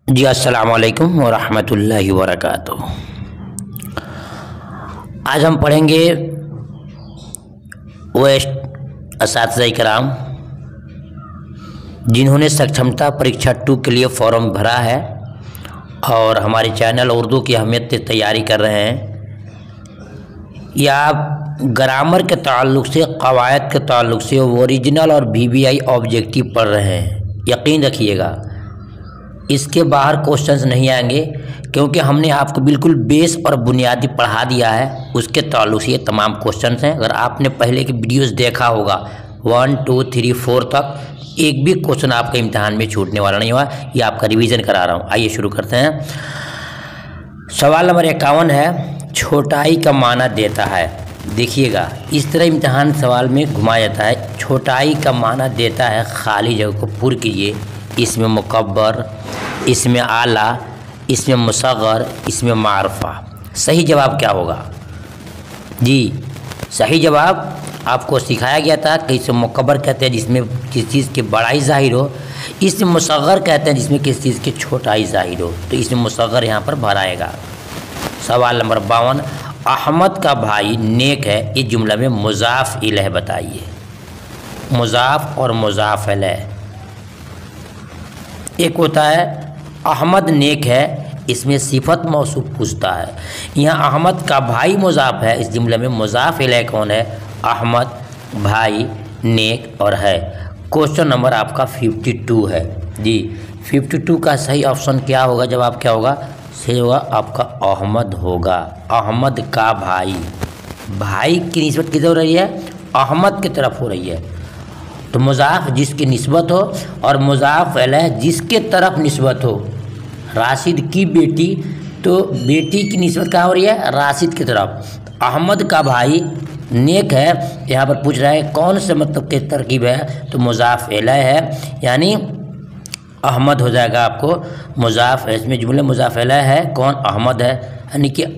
जी अस्सलाम वालेकुम वरहमतुल्लाहि वबरकातुहू। आज हम पढ़ेंगे वो असातिज़ा किराम जिन्होंने सक्षमता परीक्षा 2 के लिए फॉर्म भरा है और हमारे चैनल उर्दू की अहमियत से तैयारी कर रहे हैं, या आप ग्रामर के ताल्लुक़ से, क़वायद के ताल्लुक़ से ओरिजिनल और VVI ऑब्जेक्टिव पढ़ रहे हैं, यकीन रखिएगा इसके बाहर क्वेश्चंस नहीं आएंगे, क्योंकि हमने आपको बिल्कुल बेस और बुनियादी पढ़ा दिया है। उसके ताल्लुक़ से ये तमाम क्वेश्चंस हैं। अगर आपने पहले की वीडियोस देखा होगा 1, 2, 3, 4 तक, एक भी क्वेश्चन आपका इम्तिहान में छूटने वाला नहीं हुआ। ये आपका रिवीजन करा रहा हूँ। आइए शुरू करते हैं। सवाल नंबर 51 है, छोटाई का माना देता है। देखिएगा इस तरह इम्तिहान सवाल में घुमाया जाता है। छोटाई का माना देता है, खाली जगह को पूर्ण कीजिए। इसमें मुकब्बर, इसमें आला, इसमें मुसग़्ग़र, इसमें मारफा। सही जवाब क्या होगा? जी सही जवाब आपको सिखाया गया था कि इसे मुकब्बर कहते हैं जिसमें किसी चीज़ की बड़ाई ज़ाहिर हो, इसमें मुसग़्ग़र कहते हैं जिसमें किसी चीज़ की छोटाई ज़ाहिर हो, तो इसमें मुसग़्ग़र यहाँ पर भराएगा। सवाल नंबर 52, अहमद का भाई नेक है, इस जुमला में मुज़ाफ़ इलैह बताइए। मुज़ाफ़ और मुज़ाफ़ इलैह, एक होता है अहमद नेक है, इसमें सिफत मौसूफ पूछता है। यहाँ अहमद का भाई मुज़ाफ़ है, इस जुमले में मुज़ाफ़ इलैह कौन है? अहमद, भाई, नेक और है। क्वेश्चन नंबर आपका 52 है। जी 52 का सही ऑप्शन क्या होगा? जवाब क्या होगा? सही होगा आपका अहमद होगा। अहमद का भाई, भाई की निस्बत किधर हो रही है? अहमद की तरफ हो रही है। तो मुज़ाफ़ जिसकी निस्बत हो और मुज़ाफ़ इलैह जिसके तरफ निस्बत हो। राशिद की बेटी, तो बेटी की निस्बत कहाँ हो रही है? राशिद की तरफ। अहमद का भाई नेक है, यहाँ पर पूछ रहा है कौन से मतलब के तरकीब है, तो मुज़ाफ़ इलैह है, यानी अहमद हो जाएगा आपको मुज़ाफ़। इसमें जुमले मुज़ाफ़ इलैह है, कौन? अहमद है, यानी कि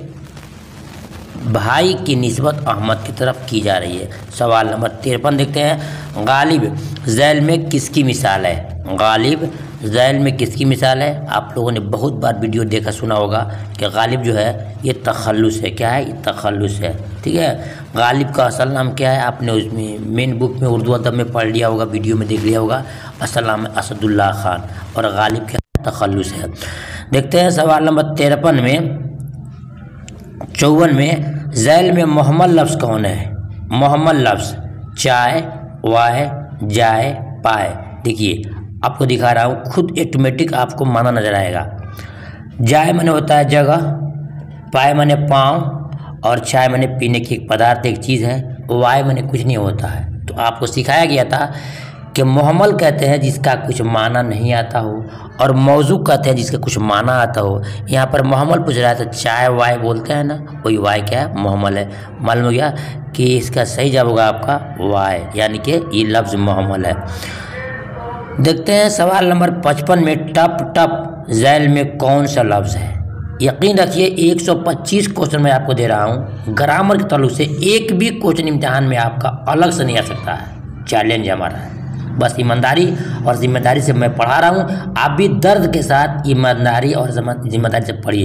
भाई की निस्बत अहमद की तरफ की जा रही है। सवाल नंबर 53 देखते हैं। गालिब ज़ैल में किसकी मिसाल है? गालिब ज़ैल में किसकी मिसाल है? आप लोगों ने बहुत बार वीडियो देखा सुना होगा कि गालिब जो है ये तखल्लुस है। क्या है? ये तखल्लुस है। ठीक है, गालिब का असल नाम क्या है? आपने उसमें मेन बुक में उर्दू अदब में पढ़ लिया होगा, वीडियो में देख लिया होगा। असल नाम है असदुल्ला खान और गालिब क्या है? तखल्लुस है। देखते हैं सवाल नंबर 53 में, 54 में, ज़ैल में मुहम्मल लफ्ज़ कौन है? मुहम्मल लफ्ज़ चाय, वाय, जाए, पाए। देखिए आपको दिखा रहा हूँ, खुद ऑटोमेटिक आपको माना नजर आएगा। जाए माने होता है जगह, पाए माने पाँव, और चाय माने पीने की एक पदार्थ, एक चीज़ है। वाय माने कुछ नहीं होता है। तो आपको सिखाया गया था कि मुहम्मल कहते हैं जिसका कुछ माना नहीं आता हो, और मौजू कहते हैं जिसका कुछ माना आता हो। यहाँ पर मुहम्मल पूछ रहा है तो चाय वाय बोलते हैं ना, वही वाय क्या है? मुहम्मल है। मालूम हो गया कि इसका सही जवाब होगा आपका वाय, यानी कि ये लफ्ज़ मुहम्मल है। देखते हैं सवाल नंबर 55 में, टप टप ज़ैल में कौन सा लफ्ज़ है? यकीन रखिए 125 क्वेश्चन मैं आपको दे रहा हूँ। ग्रामर के ताल्लुक से एक भी क्वेश्चन इम्तिहान में आपका अलग से नहीं आ सकता है। चैलेंज हमारा है। बस ईमानदारी और ज़िम्मेदारी से मैं पढ़ा रहा हूँ, आप भी दर्द के साथ ईमानदारी और ज़िम्मेदारी से पढ़िए।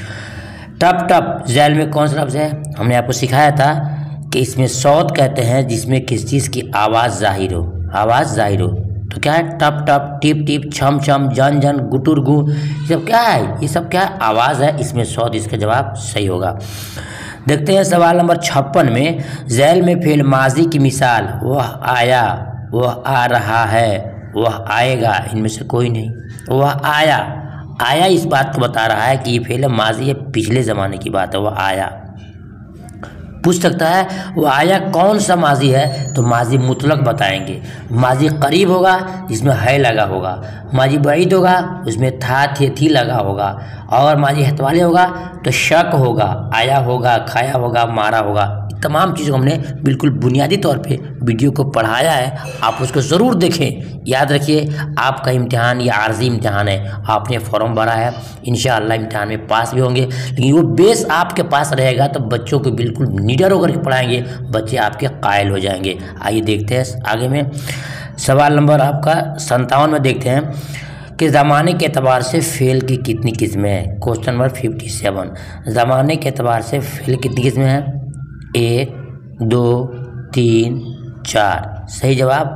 टप टप ज़ैल में कौन सा लफ्ज़ है? हमने आपको सिखाया था कि इसमें सौत कहते हैं जिसमें किसी चीज़ की आवाज़ ज़ाहिर हो, आवाज़ ज़ाहिर हो। तो क्या है? टप टप, टिप टिप, छम छम, जन जन, गुटुर गु, ये सब क्या है? ये सब क्या है? आवाज़ है। इसमें सौत, इसका जवाब सही होगा। देखते हैं सवाल नंबर 56 में, ज़ैल में फ़ेल माजी की मिसाल, वह आया, वह आ रहा है, वह आएगा, इनमें से कोई नहीं। वह आया, आया इस बात को बता रहा है कि ये फ़ेल माजी है, पिछले ज़माने की बात है। वह आया पूछ सकता है वह आया कौन सा माजी है, तो माजी मुतलक बताएंगे। माजी करीब होगा जिसमें है लगा होगा, माजी बईद होगा उसमें था, थे, थी लगा होगा, और माजी हतवाले होगा तो शक होगा, आया होगा, खाया होगा, मारा होगा। तमाम चीज़ों को हमने बिल्कुल बुनियादी तौर पे वीडियो को पढ़ाया है, आप उसको ज़रूर देखें। याद रखिए आपका इम्तिहान या आर्जी इम्तिहान है, आपने फॉर्म भरा है, इंशाअल्लाह इम्तिहान में पास भी होंगे। लेकिन वो बेस आपके पास रहेगा तो बच्चों को बिल्कुल निडर होकर के पढ़ाएंगे, बच्चे आपके कायल हो जाएंगे। आइए देखते हैं आगे में। सवाल नंबर आपका 57 में देखते हैं कि ज़माने के एतबार से फ़ेल की कितनी किस्में हैं। क्वेश्चन नंबर 57, ज़माने के एतबार से फ़ेल कितनी किस्में हैं? 1 2 3 4। सही जवाब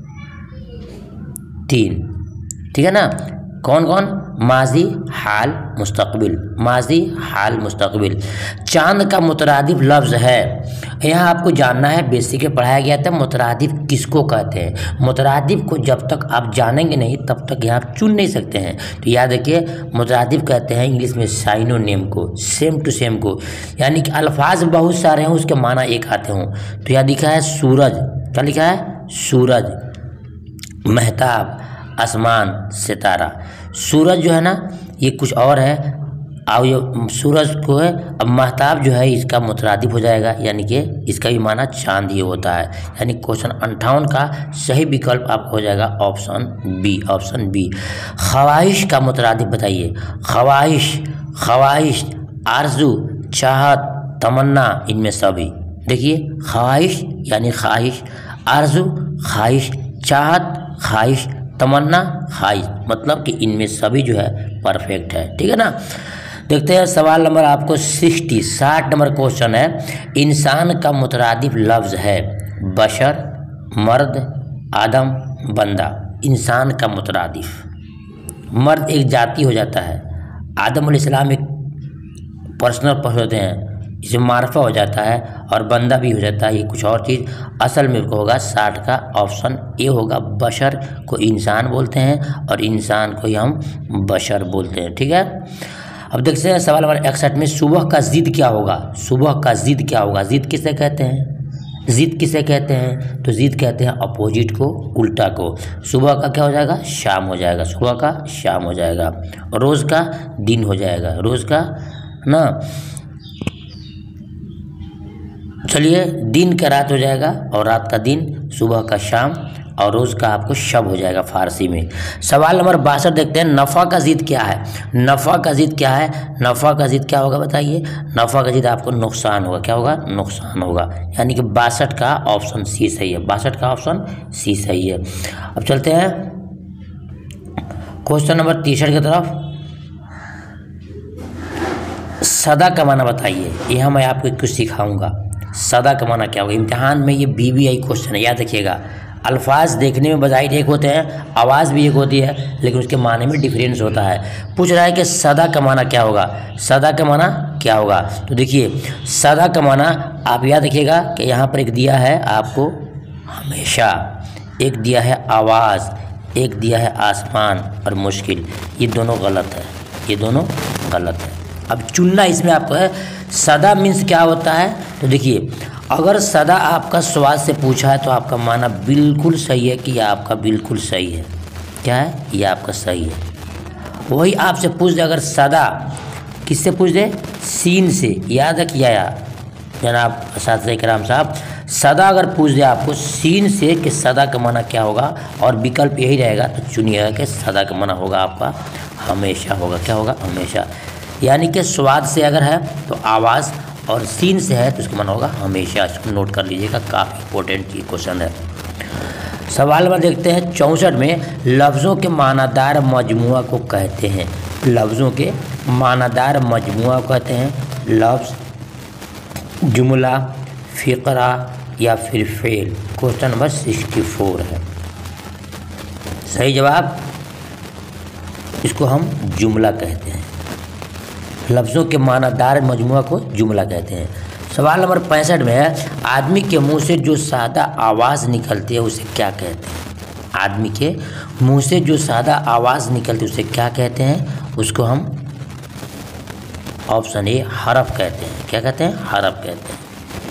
3। ठीक है ना। कौन कौन? माजी, हाल, मुस्तकबिल। माजी, हाल, मुस्तकबिल। चांद का मुतरादिफ लफ्ज़ है। यहाँ आपको जानना है, बेसिक में पढ़ाया गया था मुतरादिफ किसको कहते हैं। मुतरादिफ को जब तक आप जानेंगे नहीं तब तक यहाँ आप चुन नहीं सकते हैं। तो याद रखिए, मुतरादिफ कहते हैं इंग्लिश में साइनोनिम को, सेम टू सेम को, यानी कि अल्फाज बहुत सारे हैं उसके माना एक आते हों। तो यहाँ लिखा है सूरज, क्या लिखा है? सूरज, महताब, आसमान, सितारा। सूरज जो है ना ये कुछ और है, और ये सूरज को है। अब महताब जो है इसका मुतरादिफ हो जाएगा, यानी कि इसका भी माना चांद ही होता है। यानी क्वेश्चन 58 का सही विकल्प आपका हो जाएगा ऑप्शन बी, ऑप्शन बी। ख्वाहिश का मुतरादिफ बताइए। ख्वाहिश, ख्वाहिश, आरजू, चाहत, तमन्ना, इनमें सभी। देखिए, ख्वाहिश यानी ख्वाहिश, आरजू ख्वाहिश, चाहत ख्वाहिश, तमन्ना ख्वाहिश, मतलब कि इनमें सभी जो है परफेक्ट है। ठीक है ना। देखते हैं सवाल नंबर आपको 60 नंबर क्वेश्चन है। इंसान का मुतरादिफ लफ्ज़ है बशर, मर्द, आदम, बंदा। इंसान का मुतरादिफ, मर्द एक जाति हो जाता है, आदम अलैहिस्सलाम एक पर्सनल पर्सन होते हैं, इसे मारफा हो जाता है, और बंदा भी हो जाता है, ये कुछ और चीज़। असल में को होगा 60 का ऑप्शन ए होगा। बशर को इंसान बोलते हैं और इंसान को ही हम बशर बोलते हैं। ठीक है। अब देखते हैं सवाल नंबर 61 में सुबह का ज़िद क्या होगा। सुबह का ज़िद क्या होगा? ज़िद किसे कहते हैं? ज़िद किसे कहते हैं? तो ज़िद कहते हैं अपोजिट को, उल्टा को। सुबह का क्या हो जाएगा? शाम हो जाएगा। सुबह का शाम हो जाएगा। रोज़ का दिन हो जाएगा। रोज़ का ना, चलिए, दिन का रात हो जाएगा और रात का दिन, सुबह का शाम, और रोज़ का आपको शब हो जाएगा फारसी में। सवाल नंबर 62 देखते हैं। नफ़ा का ज़िद क्या है? नफ़ा का ज़िद क्या है? नफ़ा का ज़िद क्या होगा बताइए? नफ़ा का ज़िद आपको नुकसान होगा। क्या होगा? नुकसान होगा। यानी कि 62 का ऑप्शन सी सही है। 62 का ऑप्शन सी सही है। अब चलते हैं क्वेश्चन नंबर 63 की तरफ। सदा का माना बताइए। यह मैं आपको कुछ सिखाऊंगा। सदा का माना क्या होगा? इम्तिहान में ये BBI क्वेश्चन है, याद रखिएगा। अल्फाज देखने में बज़ाहिर एक होते हैं, आवाज़ भी एक होती है, लेकिन उसके माने में डिफरेंस होता है। पूछ रहा है कि सदा का माना क्या होगा? सदा का माना क्या होगा? तो देखिए, सदा का माना आप याद रखिएगा कि यहाँ पर एक दिया है आपको हमेशा, एक दिया है आवाज़, एक दिया है आसमान और मुश्किल। ये दोनों गलत है, ये दोनों गलत है। अब चुनना इसमें आपको है। सदा मीन्स क्या होता है? तो देखिए, अगर सदा आपका स्वाद से पूछा है तो आपका माना बिल्कुल सही है कि यह आपका बिल्कुल सही है। क्या है? यह आपका सही है। वही आपसे पूछ दे अगर सदा, किससे पूछ दे? सीन से। याद रखिए जनाब साथी कराम साहब, सदा अगर पूछ दे आपको सीन से कि सदा का माना क्या होगा और विकल्प यही रहेगा, तो चुनिएगा कि सदा का माना होगा आपका हमेशा होगा। क्या होगा? हमेशा। यानी कि स्वाद से अगर है तो आवाज़, और सीन से है तो उसका माना होगा हमेशा। इसको नोट कर लीजिएगा, काफ़ी इंपॉर्टेंट ये क्वेश्चन है। सवाल में देखते हैं 64 में। लफ्ज़ों के मानादार मजमुआ को कहते हैं। लफ्ज़ों के मानादार मजमुआ को कहते हैं लफ्ज़, जुमला, फ़िक्रा या फिर फ़ेल। क्वेश्चन नंबर 64 है। सही जवाब, इसको हम जुमला कहते हैं। लफ्ज़ों के मानादार मजमुआ को जुमला कहते हैं। सवाल नंबर 65 में है। आदमी के मुंह से जो सादा आवाज़ निकलती है उसे क्या कहते हैं? आदमी के मुंह से जो सादा आवाज़ निकलती है उसे क्या कहते हैं? उसको हम ऑप्शन ए हरफ कहते हैं। क्या कहते हैं? हरफ कहते हैं।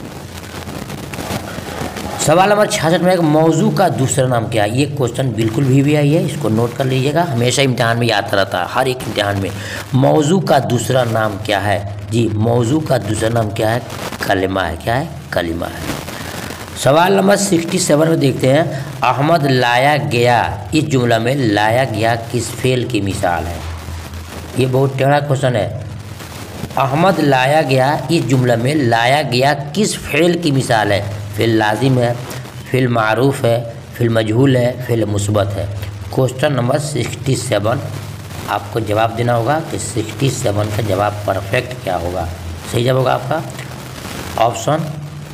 सवाल नंबर 66 में, मौजू का दूसरा नाम क्या है? ये क्वेश्चन बिल्कुल भी आई है, इसको नोट कर लीजिएगा, हमेशा इम्तिहान में याद रहता है, हर एक इम्तिहान में। मौजू का दूसरा नाम क्या है? जी, मौजू का दूसरा नाम क्या है? कलिमा है। क्या है? कलिमा है। सवाल नंबर 67 में देखते हैं। अहमद लाया गया, इस जुमला में लाया गया किस फेल की मिसाल है? ये बहुत टेढ़ा क्वेश्चन है। अहमद लाया गया, इस जुमला में लाया गया किस फेल की मिसाल है? फ़िल लाजिम है, फ़िल मारूफ़ है, फ़िल मजहूल है, फ़िल मुस्बत है। क्वेश्चन नंबर 67 आपको जवाब देना होगा कि 67 का जवाब परफेक्ट क्या होगा। सही जवाब होगा आपका ऑप्शन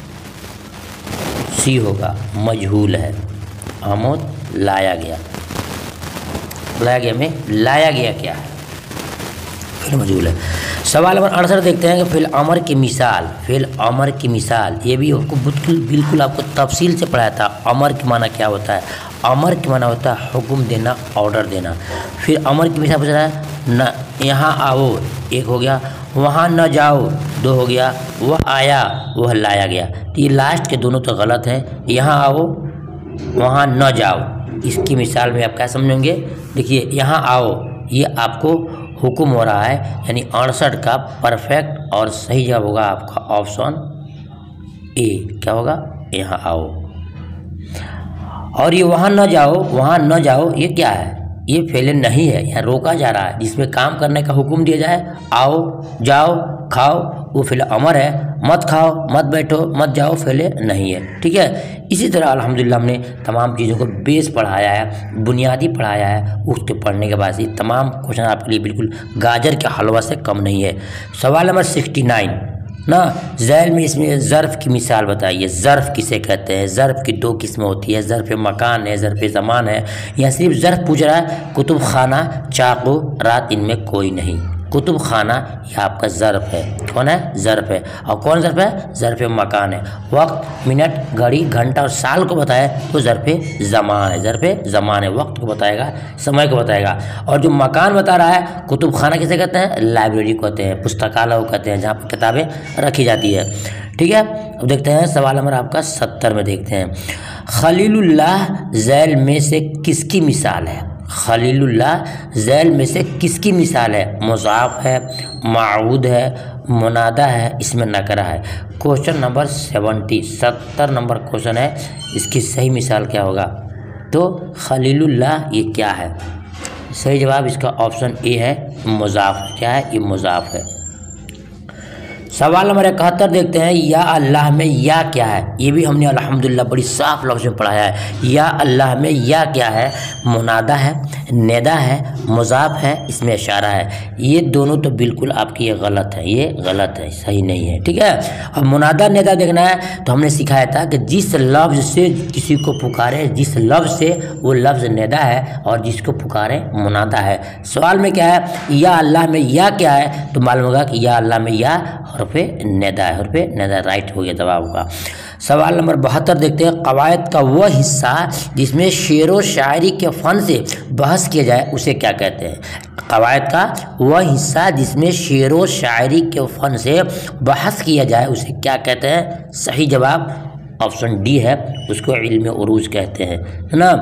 सी होगा, मजहूल है। आमोद लाया गया, लाया गया में लाया गया क्या है, फिर मजहूल है। सवाल नंबर 68 देखते हैं कि फिल अमर की मिसाल, फिल अमर की मिसाल, ये भी आपको बिल्कुल आपको तफसील से पढ़ाया था। अमर की माना क्या होता है, अमर की माना होता है हुक्म देना, ऑर्डर देना। फिर अमर की मिसाल पूछ रहा है, न यहाँ आओ, एक हो गया, वहाँ न जाओ, दो हो गया, वह आया, वह लाया गया। तो ये लास्ट के दोनों तो गलत हैं, यहाँ आओ वहाँ न जाओ। इसकी मिसाल में आप क्या समझेंगे, देखिए यहाँ आओ, ये आपको हुक्म हो रहा है, यानी 68 का परफेक्ट और सही जवाब होगा आपका ऑप्शन ए। क्या होगा, यहाँ आओ। और ये वहाँ न जाओ, वहाँ न जाओ, ये क्या है, ये फेले नहीं है, यहाँ रोका जा रहा है। जिसमें काम करने का हुक्म दिया जाए, आओ जाओ खाओ, वो फेले अमर है। मत खाओ, मत बैठो, मत जाओ, फेले नहीं है। ठीक है, इसी तरह अल्हम्दुलिल्लाह हमने तमाम चीज़ों को बेस पढ़ाया है, बुनियादी पढ़ाया है। उसके पढ़ने के बाद ये तमाम क्वेश्चन आपके लिए बिल्कुल गाजर के हलवा से कम नहीं है। सवाल नंबर 69 ना, ज़ैल में इसमें ज़र्फ़ की मिसाल बताइए। ज़र्फ़ किसे कहते हैं, ज़र्फ़ की दो किस्में होती है, ज़र्फ़ मकान है, ज़र्फ़ ज़मान है। यहाँ सिर्फ ज़र्फ़ पूछ रहा है, कुतुब खाना, चाकू, रात, इनमें कोई नहीं। कुतुब खाना यह आपका ज़र्फ़ है, कौन है, ज़र्फ़ है। और कौन ज़र्फ़ है, ज़र्फ़ मकान है। वक्त, मिनट, घड़ी, घंटा और साल को बताए तो ज़र्फ़ ज़मान है, ज़र्फ़ ज़मान है, वक्त को बताएगा, समय को बताएगा। और जो मकान बता रहा है, कुतुब खाना किसे कहते हैं, लाइब्रेरी को कहते हैं, पुस्तकालय को कहते हैं, जहाँ पर किताबें रखी जाती है। ठीक है, अब देखते हैं सवाल नंबर आपका 70 में देखते हैं, खलीलुल्लाह ज़ैल में से किसकी मिसाल है। खलीलुल्लाह ज़ैल में से किसकी मिसाल है, मुज़ाफ है, माऊद है, मुनादा है, इसमें नकरा है। क्वेश्चन नंबर 70 नंबर क्वेश्चन है, इसकी सही मिसाल क्या होगा। तो खलीलुल्लाह ये क्या है, सही जवाब इसका ऑप्शन ए है, मुज़ाफ। क्या है, ये मुज़ाफ है। सवाल नंबर 71 देखते हैं, या अल्लाह में या क्या है। ये भी हमने अल्हम्दुलिल्लाह बड़ी साफ लफ्ज़ में पढ़ाया है। या अल्लाह में या क्या है, मुनादा है, नेदा है, मुज़ाफ है, इसमें इशारा है। ये दोनों तो बिल्कुल आपकी ये गलत है, ये गलत है, सही नहीं है। ठीक है, अब मुनादा नेदा देखना है तो हमने सिखाया था कि जिस लफ्ज़ से किसी को पुकारे, जिस लफ्ज़ से वो लफ्ज़ नेदा है और जिसको पुकारे मुनादा है। सवाल में क्या है, या अल्लाह में या क्या है, तो मालूम होगा कि या अल्लाह में या हरफ़ नेदा है, हरफ़ नेदा राइट हो गया जवाब होगा। सवाल नंबर 72 देखते हैं, कवायद का वह हिस्सा जिसमें शेर व शायरी के फ़न से बहस किया जाए उसे क्या कहते हैं। कवायद का वह हिस्सा जिसमें शेर व शायरी के फ़न से बहस किया जाए उसे क्या कहते हैं। सही जवाब ऑप्शन डी है, उसको इल्म उरूज कहते हैं, है ना।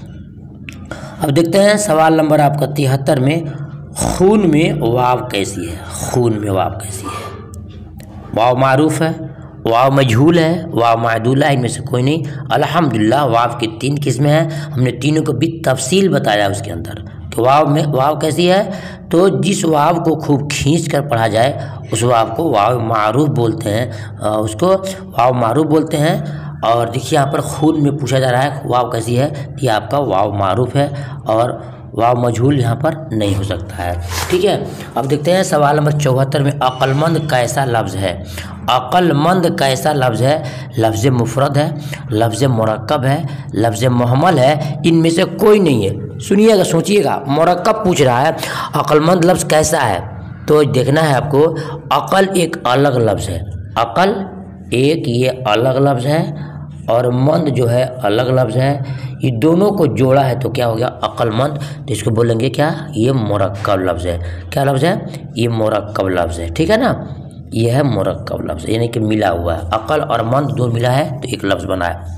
अब देखते हैं सवाल नंबर आपका 73 में, खून में वाव कैसी है। खून में वाव कैसी है, वाव मारूफ है, वाव मजहूल है, वाव मादूला है, इनमें से कोई नहीं। अल्हम्दुलिल्लाह वाव की 3 किस्में हैं, हमने तीनों को भी तफसील बताया उसके अंदर कि वाव में वाव कैसी है। तो जिस वाव को खूब खींच कर पढ़ा जाए उस वाव को वाव मारूफ बोलते हैं, उसको वाव मारूफ बोलते हैं। और देखिए यहाँ पर खून में पूछा जा रहा है वाव कैसी है, ये आपका वाव मारूफ है और वाव मजहूल यहाँ पर नहीं हो सकता है। ठीक है, अब देखते हैं सवाल नंबर 74 में, अक्लमंद कैसा लफ्ज़ है। अक्लमंद कैसा लफ्ज़ है, लफ्ज़ मुफरद है, लफ्ज़ मुरक्कब है, लफ्ज़ मुहम्मल है, इनमें से कोई नहीं है। सुनिएगा, सोचिएगा, मुरक्कब पूछ रहा है, अक्लमंद लफ्ज़ कैसा है, तो देखना है आपको। अक़ल एक अलग लफ्ज़ है, अक़ल एक ये अलग लफ्ज़ है और मंद जो है अलग लफ्ज़ है। ये दोनों को जोड़ा है तो क्या हो गया, अक्लमंद। तो इसको बोलेंगे क्या, ये मुरक्कब लफ्ज़ है। क्या लफ्ज़ है, ये मुरक्कब लफ्ज़ है। ठीक है ना, ये है मुरक्कब लफ्ज़, यानी कि मिला हुआ है। अक़ल और मंद दो मिला है तो एक लफ्ज़ बना है।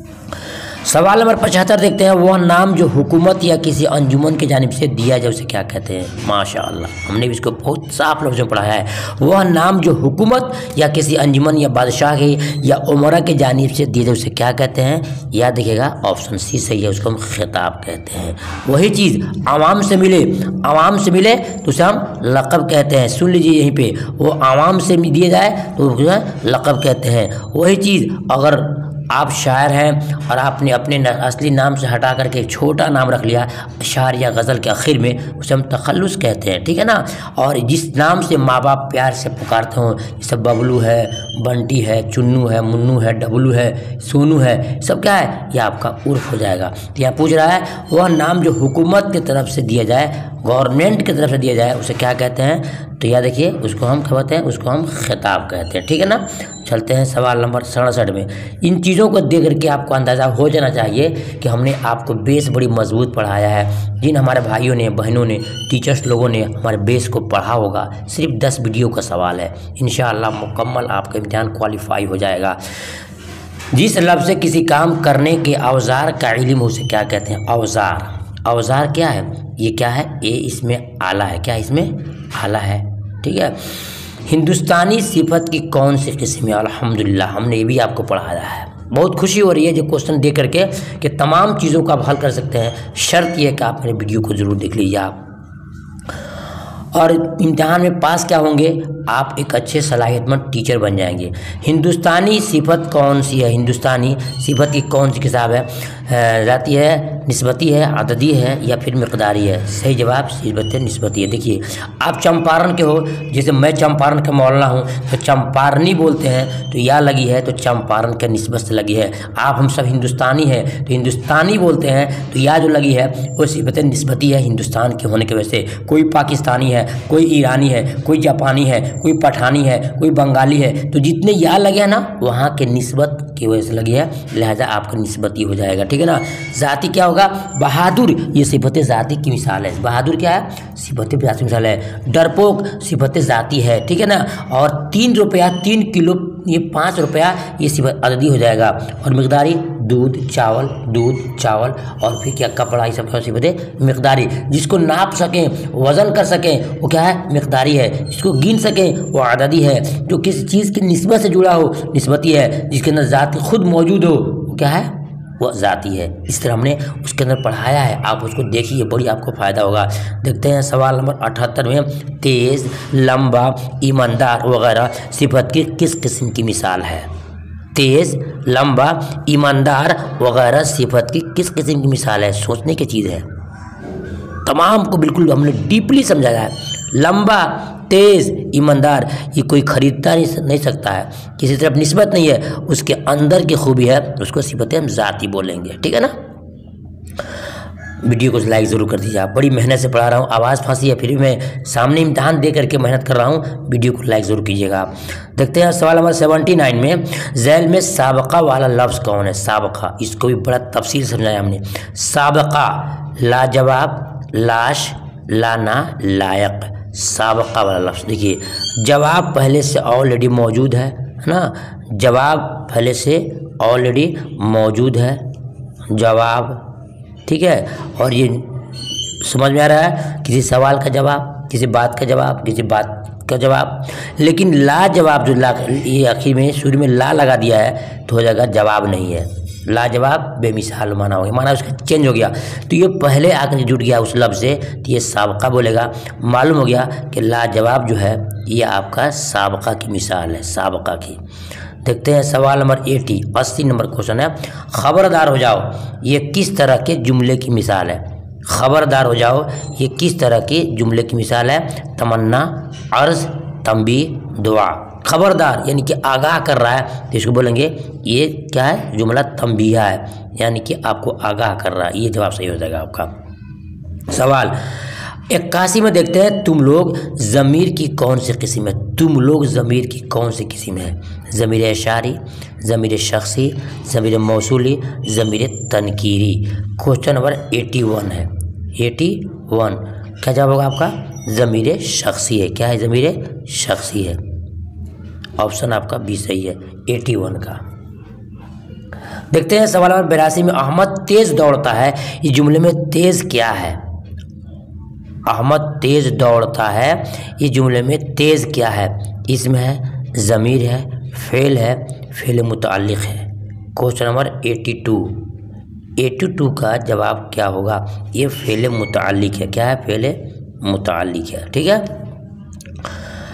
सवाल नंबर 75 देखते हैं, वह नाम जो हुकूमत या किसी अंजुमन की जानिब से दिया जाए उसे क्या कहते हैं। माशाअल्लाह, हमने भी इसको बहुत साफ लफ्ज़ में पढ़ाया है। वह नाम जो हुकूमत या किसी अंजुमन या बादशाह की या उमरा की जानिब से दिया जाए उसे क्या कहते हैं। याद देखिएगा, ऑप्शन सी सही है, उसको हम खिताब कहते हैं। वही चीज़ आवाम से मिले, आवाम से मिले तो उसे हम लक़ब कहते हैं। सुन लीजिए यहीं पर, वो आवाम से दिए जाए तो उसे लक़ब कहते हैं। वही चीज़ अगर आप शायर हैं और आपने अपने असली नाम से हटा करके एक छोटा नाम रख लिया शायर या गज़ल के आखिर में, उसे हम तखल्लुस कहते हैं, ठीक है ना। और जिस नाम से माँ बाप प्यार से पुकारते हो, जैसे बबलू है, बंटी है, चुन्नू है, मुन्नू है, डबलू है, सोनू है, सब क्या है, यह आपका उर्फ हो जाएगा। तो यहाँ पूछ रहा है वह नाम जो हुकूमत की तरफ से दिया जाए, गवर्नमेंट की तरफ से दिया जाए, उसे क्या कहते हैं। तो यह देखिए उसको हम क्या कहते हैं, उसको हम खिताब कहते हैं, ठीक है ना। चलते हैं सवाल नंबर 67 में। इन चीज़ों को देख करके आपको अंदाज़ा हो जाना चाहिए कि हमने आपको बेस बड़ी मजबूत पढ़ाया है। जिन हमारे भाइयों ने, बहनों ने, टीचर्स लोगों ने हमारे बेस को पढ़ा होगा, सिर्फ 10 वीडियो का सवाल है, इंशाअल्लाह मुकम्मल आपका इम्तिहान क्वालिफाई हो जाएगा। जिस लफ्ज़ से किसी काम करने के औजार का इल्म, उसे क्या कहते हैं, औजार। औजार क्या है, ये क्या है, ये इसमें आला है, क्या इसमें आला है, ठीक है। हिंदुस्तानी सिफत की कौन सी किस्म है, अल्हम्दुलिल्लाह हमने ये भी आपको पढ़ाया है। बहुत खुशी हो रही है जो क्वेश्चन दे करके कि तमाम चीज़ों का आप हल कर सकते हैं। शर्त यह है कि आप मेरे वीडियो को ज़रूर देख लीजिए आप, और इम्तिहान में पास क्या होंगे, आप एक अच्छे सलाहियतमंद टीचर बन जाएंगे। हिंदुस्तानी सिफत कौन सी है, हिंदुस्तानी सिफत की कौन सी किताब है, ज़ाती है, निस्बती है, अददी है या फिर मिक़दारी है। सही जवाब सिफत निस्बती है। देखिए आप चंपारण के हो, जैसे मैं चंपारण का मौलाना हूँ तो चंपारनी बोलते हैं, तो या लगी है तो चंपारण के निस्बत से लगी है। आप हम सब हिंदुस्तानी हैं तो हिंदुस्तानी बोलते हैं, तो या जो लगी है वो सिफत निस्बती है हिंदुस्तान के होने की वजह से। कोई पाकिस्तानी है, कोई ईरानी है, कोई जापानी है, कोई पठानी है, कोई बंगाली है, तो जितने या लगे हैं ना वहाँ के निस्बत की वजह से लगी है, लिहाजा आपका निस्बती हो जाएगा, ठीक है ना। ज़ाती क्या होगा, बहादुर, ये सिफत ज़ाती की मिसाल है। बहादुर क्या है, सिफत ज़ाती की मिसाल है। डरपोक सिफत ज़ाती है, ठीक है ना। और 3 रुपया 3 किलो, ये 5 रुपया, ये सिफत अददी हो जाएगा। और मिक़दारी दूध चावल और फिर क्या कपड़ा, ये सब सिफत मिक़दारी। जिसको नाप सकें, वज़न कर सकें, वो क्या है, मिक़दारी है। जिसको गिन सकें वो अददी है। जो किसी चीज़ की निस्बत से जुड़ा हो निस्बती है। जिसके अंदर ज़ात खुद मौजूद हो वो क्या है, वो ज़ाती है। इस तरह हमने उसके अंदर पढ़ाया है, आप उसको देखिए, बड़ी आपको फ़ायदा होगा। देखते हैं सवाल नंबर 78 में। तेज़, लंबा, ईमानदार वगैरह सिफत की किस किस्म की मिसाल है। तेज़, लंबा, ईमानदार वगैरह सिफत की किस किस्म की मिसाल है। सोचने की चीज़ है, तमाम को बिल्कुल हमने डीपली समझाया है। लंबा, तेज़, ईमानदार, ये कोई खरीदता नहीं सकता है, किसी तरफ निस्बत नहीं है, उसके अंदर की खूबी है, उसको सिफत हम ज़ाती बोलेंगे, ठीक है ना। वीडियो को लाइक ज़रूर कर दीजिए। आप बड़ी मेहनत से पढ़ा रहा हूँ, आवाज़ फांसी है, फिर भी मैं सामने इम्तिहान दे करके मेहनत कर रहा हूँ। वीडियो को लाइक ज़रूर कीजिएगा आप। देखते हैं सवाल नंबर 79 में। ज़ैल में साबका वाला लफ्ज़ कौन है। साबका, इसको भी बड़ा तफसील समझाया हमने। साबका, लाजवाब, लाश, लाना, लायक। साबका वाला लफ्ज़, देखिए जवाब पहले से ऑलरेडी मौजूद है ना, जवाब पहले से ऑलरेडी मौजूद है, जवाब, ठीक है। और ये समझ में आ रहा है, किसी सवाल का जवाब, किसी बात का जवाब, किसी बात का जवाब। लेकिन ला जवाब जो ला, ये आखिर में शुरू में ला लगा दिया है तो हो जाएगा जवाब नहीं है, लाजवाब बेमिसाल माना हो गया, माना उसका चेंज हो गया। तो ये पहले आकर जुड़ गया उस लफ्ज़ से, तो ये साबका बोलेगा। मालूम हो गया कि लाजवाब जो है ये आपका साबका की मिसाल है, साबका की। देखते हैं सवाल नंबर 80 नंबर क्वेश्चन है। खबरदार हो जाओ, ये किस तरह के जुमले की मिसाल है। खबरदार हो जाओ, ये किस तरह के जुमले की मिसाल है। तमन्ना, अर्ज़, तंबी, दुआ। खबरदार यानी कि आगाह कर रहा है, तो इसको बोलेंगे ये क्या है, जुमला तंबीहा है, यानी कि आपको आगाह कर रहा है। ये जवाब सही हो जाएगा आपका। सवाल 81 में देखते हैं। तुम लोग ज़मीर की कौन सी किस्म है। तुम लोग ज़मीर की कौन सी किस्म है। ज़मीर इशारी, ज़मीर शख्सी, ज़मीर मौसूली, ज़मीर तनकीरी। क्वेश्चन नंबर 81 है। 81 क्या जवाब होगा आपका, ज़मीर शख्सी है। क्या है, ज़मीर शख्सी है। ऑप्शन आपका बी सही है, 81 का। देखते हैं सवाल नंबर 82 में। अहमद तेज़ दौड़ता है, इस जुमले में तेज़ क्या है। अहमद तेज़ दौड़ता है, इस जुमले में तेज़ क्या है। इसमें है, ज़मीर है, फ़ेल है, फ़ेल मुतअल्लिक़ है। क्वेश्चन नंबर 82 का जवाब क्या होगा, ये फ़ेल मुतअल्लिक़ है। क्या है, फ़ेल मुतअल्लिक़ है, ठीक है।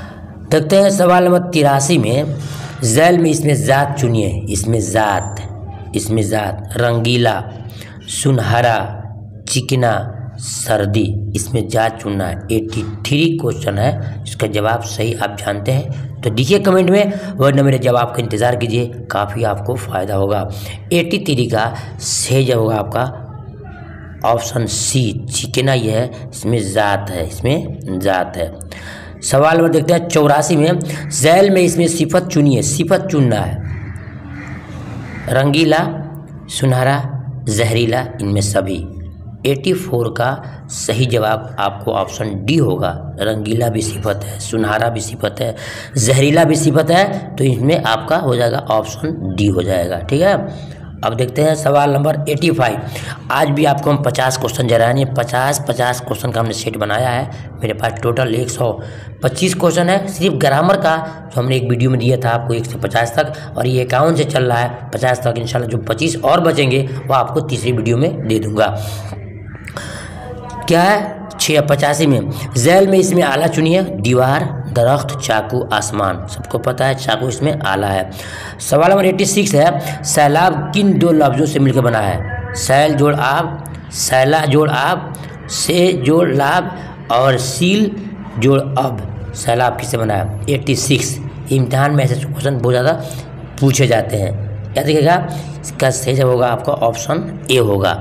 देखते हैं सवाल नंबर 83 में। ज़ैल में इसमें ज़ात चुनिए। इसमें ज़ात, इसमें ज़ात, रंगीला, सुनहरा, चिकना, सर्दी, इसमें ज़ात चुनना है। 83 क्वेश्चन है, इसका जवाब सही आप जानते हैं तो दीजिए कमेंट में, वरना मेरे जवाब का इंतज़ार कीजिए, काफ़ी आपको फ़ायदा होगा। 83 का सही जवाब होगा आपका ऑप्शन सी, चिकना। ये है, इसमें ज़ात है, इसमें ज़ात है। सवाल नंबर देखते हैं 84 में, झैल में इसमें सिफत चुनिए, सिफत चुनना है। रंगीला, सुनहरा, जहरीला, इनमें सभी। 84 का सही जवाब आपको ऑप्शन डी होगा। रंगीला भी सिफत है, सुनहरा भी सिफत है, जहरीला भी सिफत है, तो इसमें आपका हो जाएगा ऑप्शन डी हो जाएगा। ठीक है, अब देखते हैं सवाल नंबर 85। आज भी आपको हम 50 क्वेश्चन जराएंगे। 50 क्वेश्चन का हमने सेट बनाया है। मेरे पास टोटल 125 क्वेश्चन है सिर्फ ग्रामर का, जो हमने एक वीडियो में दिया था आपको 1 से 50 तक, और ये 51 से चल रहा है 50 तक। इंशाल्लाह जो 25 और बचेंगे वो आपको तीसरी वीडियो में दे दूंगा। क्या है 85 में, झैल में इसमें आला चुनिए। दीवार, दरख्त, चाकू, आसमान, सबको पता है चाकू इसमें आला है। सवाल नंबर 86 है, सैलाब किन दो लफ्ज़ों से मिलकर बना है? सैल जोड़ आब, सैला जोड़ आब, से जोड़ लाभ, और सील जोड़ अब, सैलाब किससे बना है? 86। इम्तिहान में ऐसे क्वेश्चन बहुत ज़्यादा पूछे जाते हैं, याद रखिएगा। इसका सही जवाब होगा आपका ऑप्शन ए होगा,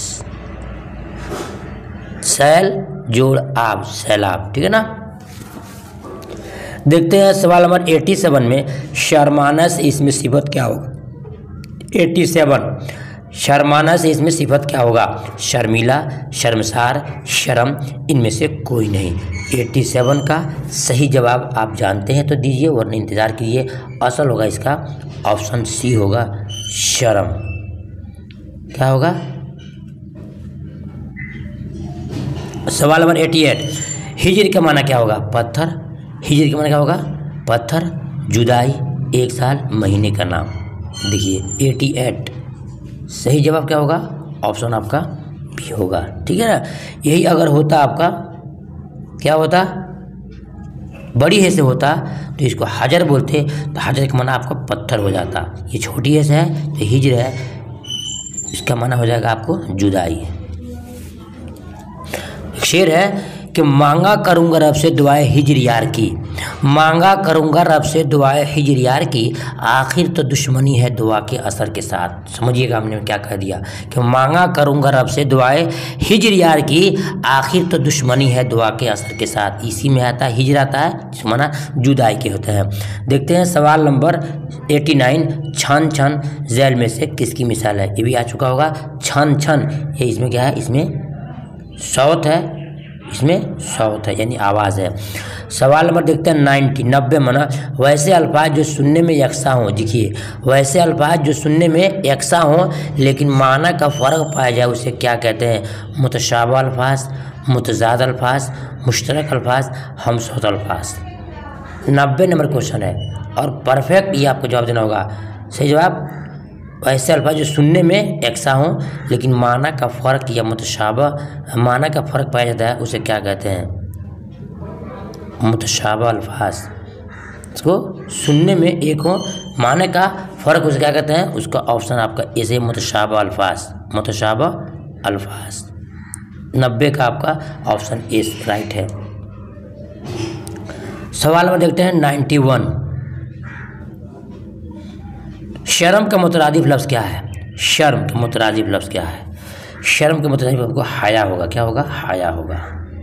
सैल जोड़ आब, सैलाब। ठीक है ना। देखते हैं सवाल नंबर 87 में, शर्माना से इसमें सिफत क्या होगा? 87, शर्माना से इसमें सिफत क्या होगा? शर्मीला, शर्मसार, शर्म, इनमें से कोई नहीं। 87 का सही जवाब आप जानते हैं तो दीजिए, वरना इंतज़ार कीजिए। असल होगा इसका ऑप्शन सी होगा, शर्म। क्या होगा? सवाल नंबर 88, हिजर का माना क्या होगा? पत्थर। हिजर का माना क्या होगा? पत्थर, जुदाई, एक साल, महीने का नाम। देखिए 88 सही जवाब क्या होगा? ऑप्शन आपका भी होगा। ठीक है ना। यही अगर होता आपका क्या होता, बड़ी है से होता तो इसको हजर बोलते, तो हजर का माना आपका पत्थर हो जाता। ये छोटी है से है तो हिजर है, इसका माना हो जाएगा आपको जुदाई। शेर है कि मांगा करूँगा रब से दुआए हिजर यार की, मांगा करूँगा रब से दुआए हिजर यार की, आखिर तो दुश्मनी है दुआ के असर के साथ। समझिएगा हमने क्या कह दिया कि मांगा करूँगा रब से दुआए हिजर यार की, आखिर तो दुश्मनी है दुआ के असर के साथ। इसी में आता है हिजर, आता है जिसको माना जुदाई के होते हैं। देखते हैं सवाल नंबर 89, छन छन झैल में से किसकी मिसाल है? ये भी आ चुका होगा। छन छन, ये इसमें क्या है? इसमें सौत है, इसमें सौत है यानी आवाज़ है। सवाल नंबर देखते हैं 90 माना, वैसे अल्फाज जो सुनने में यकसा हों। देखिए वैसे अल्फाज जो सुनने में यकसा हों लेकिन माना का फ़र्क पाया जाए उसे क्या कहते हैं? मुतशाबह अल्फाज, मुतजाद अल्फाज, मुश्तरक अल्फाज, हमसौत अल्फाज। 90 नंबर क्वेश्चन है और परफेक्ट ये आपको जवाब देना होगा। सही जवाब, ऐसे अल्फाज जो सुनने में यकसा हों लेकिन माना का फ़र्क या मुतशाबह माना का फ़र्क पाया जाता है उसे क्या कहते हैं? मुतशाबह अल्फाज। इसको सुनने में एक हो, माने का फ़र्क उसे क्या कहते हैं? उसका ऑप्शन आपका ऐसे मुतशाबह अल्फाज, मुतशाबह अल्फाज। 90 का आपका ऑप्शन ए राइट है। सवाल में देखते हैं 91, शर्म का मुतरादिफ लफ्ज़ क्या है? शर्म का मुतरादिफ लफ्ज़ क्या है? शर्म के मुतरादिफ आपको हाया होगा। क्या होगा? हाया होगा।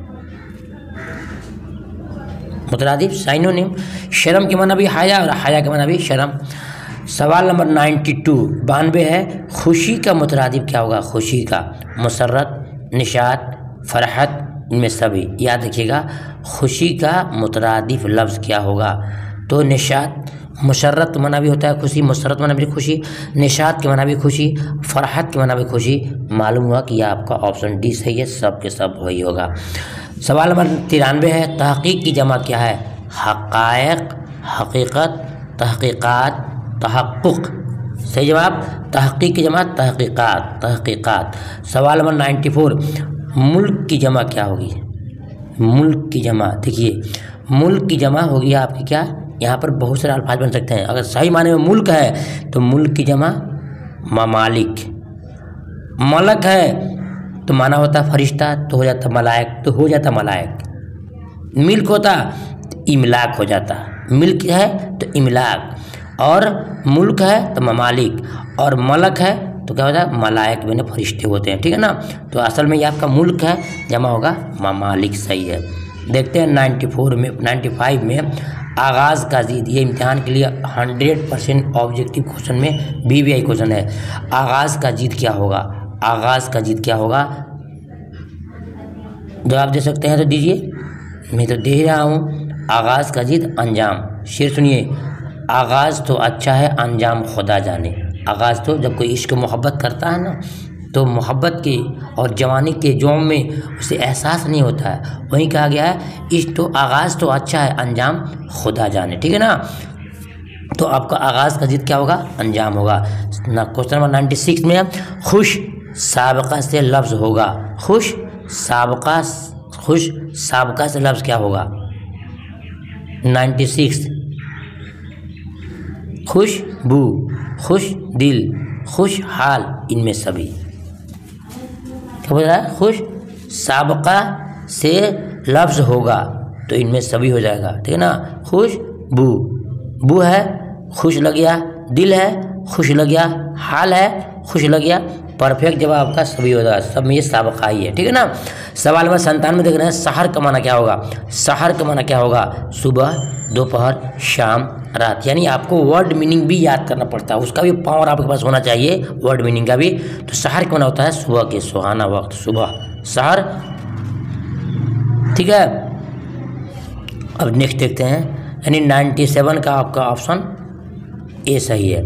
मुतरादिफ साइनोनिम, शर्म के माना भी हाया और हाया के माना भी शर्म। सवाल नंबर 92 है, खुशी का मुतरादिफ क्या होगा? खुशी का मुसर्रत, निशात, फरहत, इनमें सभी। याद रखिएगा खुशी का मुतरादिफ लफ्ज़ क्या होगा? तो निशात, मुसर्रत के माना भी होता है खुशी, मुसर्रत के माना भी खुशी, निशात के माना भी खुशी, फरहत के माना भी खुशी। मालूम हुआ कि यह आपका ऑप्शन डी सही है, सब के सब वही होगा। सवाल नंबर 93 है, तहक़ीक़ की जमा क्या है? हक़ाइक़, हक़ीक़त, तहक़ीक़ात, तहक़्क़ुक़। सही जवाब तहक़ीक़ की जमा तहक़ीक़ात, तहक़ीक़ात। सवाल नंबर 94, मुल्क की जमा क्या होगी? मुल्क की जमा, देखिए मुल्क की जमा होगी आपकी क्या? यहाँ पर बहुत सारे अल्फाज बन सकते हैं। अगर सही माने में मुल्क है तो मुल्क की जमा ममालिक। मलक है तो माना होता फरिश्ता, तो हो जाता मलाइक, तो हो जाता मलाइक। मिल्क होता तो इमलाक हो जाता, मिल्क है तो इमलाक, और मुल्क है तो ममालिक, और मलक है तो क्या होता है मलाइक मैंने फरिश्ते होते हैं, ठीक है ना। तो असल में ये आपका मुल्क है, जमा होगा ममालिक, सही है। देखते हैं 95 में आगाज़ का जीत, ये इम्तिहान के लिए 100% ऑब्जेक्टिव क्वेश्चन में BBI क्वेश्चन है। आगाज़ का जीत क्या होगा, आगाज़ का जीत क्या होगा, जवाब दे सकते हैं तो दीजिए, मैं तो दे रहा हूँ। आगाज़ का जीत अंजाम। शेर सुनिए, आगाज़ तो अच्छा है अंजाम खुदा जाने। आगाज़ तो जब कोई इश्क मोहब्बत करता है ना, तो मोहब्बत के और जवानी के जोम में उसे एहसास नहीं होता है। वहीं कहा गया है इश्क तो आगाज़ तो अच्छा है अंजाम खुदा जाने, ठीक है ना। तो आपका आगाज़ का जीत क्या होगा, अंजाम होगा ना। क्वेश्चन नंबर 96 में खुश साबका से लफ्ज़ होगा, खुश साबका से लफ्ज़ क्या होगा। 96 खुशबू, खुश दिल, खुश हाल, इनमें सभी क्या बोल रहा है, खुश साबका से लफ्ज़ होगा तो इनमें सभी हो जाएगा, ठीक है ना। खुशबू, बू है खुश लग गया, दिल है खुश लग गया, हाल है खुश लग गया, परफेक्ट जवाब आपका सभी होगा, सब में ये साबका ही है, ठीक है ना। सवाल नंबर 97 में देख रहे हैं, सहर का माना क्या होगा। सहर का माना क्या होगा, सुबह, दोपहर, शाम, रात। यानी आपको वर्ड मीनिंग भी याद करना पड़ता है, उसका भी पावर आपके पास होना चाहिए, वर्ड मीनिंग का भी। तो सहर का माना होता है सुबह के सुहाना वक्त, सुबह सहर, ठीक है। अब नेक्स्ट देखते हैं, यानी 97 का आपका ऑप्शन ए सही है।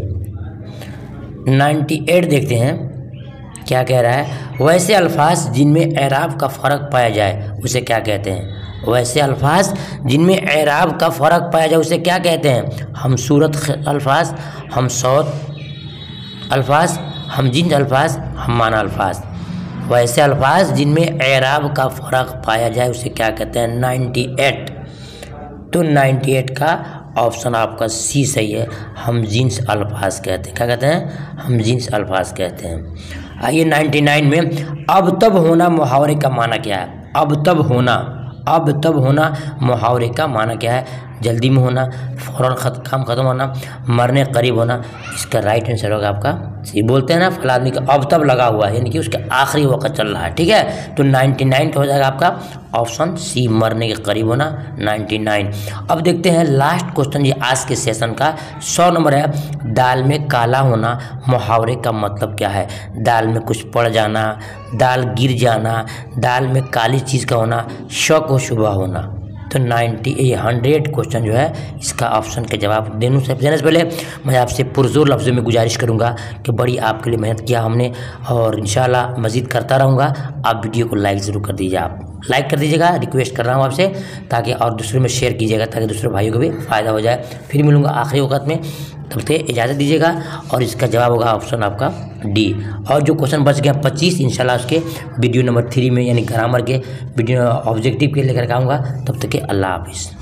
98 देखते हैं क्या कह रहा है, वैसे अल्फाज जिनमें एराब का फ़र्क पाया जाए उसे क्या कहते हैं। वैसे अल्फाज जिनमें एराब का फ़र्क पाया जाए उसे क्या कहते हैं। हम सूरत अल्फाज, हम सौत अल्फाज, हम जिन्स अल्फाज, हम माना अल्फाज। वैसे अल्फाज जिनमें एराब का फ़र्क पाया जाए उसे क्या कहते हैं, 98। तो 98 का ऑप्शन आपका सी सही है, हम जिन्स अल्फाज कहते हैं। क्या कहते हैं, हम जिन्स अल्फाज कहते हैं। आइए 99 में अब तब होना मुहावरे का माना क्या है। अब तब होना, अब तब होना मुहावरे का माना क्या है, जल्दी में होना, फ़ौरन काम ख़त्म होना, मरने करीब होना। इसका राइट आंसर होगा आपका सी। बोलते हैं ना फला आदमी का अब तब लगा हुआ है, यानी कि उसका आखिरी वक्त चल रहा है, ठीक है। तो 99 का हो जाएगा आपका ऑप्शन सी, मरने के करीब होना, 99। अब देखते हैं लास्ट क्वेश्चन, ये आज के सेशन का 100 नंबर है। दाल में काला होना मुहावरे का मतलब क्या है। दाल में कुछ पड़ जाना, दाल गिर जाना, दाल में काली चीज़ का होना, शक व शुबह होना। तो 100 क्वेश्चन जो है इसका ऑप्शन के जवाब देने से पहले मैं आपसे पुरजोर लफ्ज़ों में गुजारिश करूंगा कि बड़ी आपके लिए मेहनत किया हमने, और इंशाल्लाह मज़ीद करता रहूँगा। आप वीडियो को लाइक ज़रूर कर दीजिए, आप लाइक कर दीजिएगा, रिक्वेस्ट कर रहा हूँ आपसे, ताकि और दूसरों में शेयर कीजिएगा ताकि दूसरे भाइयों को भी फ़ायदा हो जाए। फिर मिलूँगा आखिरी वक्त में, तब तक इजाज़त दीजिएगा। और इसका जवाब होगा ऑप्शन आपका डी। और जो क्वेश्चन बच गया 25, इंशाल्लाह उसके वीडियो नंबर 3 में यानी ग्रामर के वीडियो ऑब्जेक्टिव के लेकर आऊँगा। तब तक के अल्लाह हाफिज़।